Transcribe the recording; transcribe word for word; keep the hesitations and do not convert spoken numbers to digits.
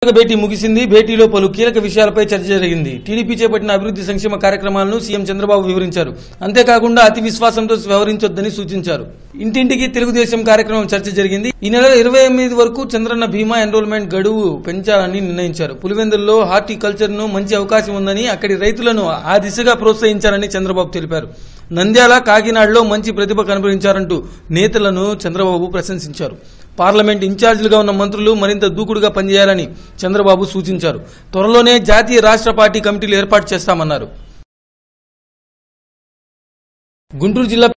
భేటీ ముగిసింది. భేటీలో పలు కీలక విషయాలపై చర్చ జరిగింది. టీడీపీ చేపట్టిన అభివృద్ధి సంక్షేమ కార్యక్రమాలను సీఎం చంద్రబాబు వివరించారు. అంతేకాకుండా అతి విశ్వాసంతో వ్యవహరించొద్దని సూచించారు. ఇంటింటికి తెలుగుదేశం కార్యక్రమం చర్చ జరిగింది. ఈ నెల ఇరవై ఎనిమిది వరకు చంద్రన్న బీమా ఎన్రోల్మెంట్ గడువు పెంచాలని నిర్ణయించారు. పులివెందుల్లో హార్టికల్చర్ ను మంచి అవకాశం ఉందని, అక్కడి రైతులను ఆ దిశగా ప్రోత్సహించారని చంద్రబాబు తెలిపారు. నంద్యాల, కాకినాడలో మంచి ప్రతిభ కనబరించారంటూ నేతలను చంద్రబాబు ప్రశంసించారు. పార్లమెంట్ ఇన్ఛార్జీలుగా ఉన్న మంత్రులు మరింత దూకుడుగా పనిచేయాలని చంద్రబాబు సూచించారు. త్వరలోనే జాతీయ రాష్ట్ర పార్టీ కమిటీలు ఏర్పాటు చేస్తామన్నారు. గుంటూరు జిల్లా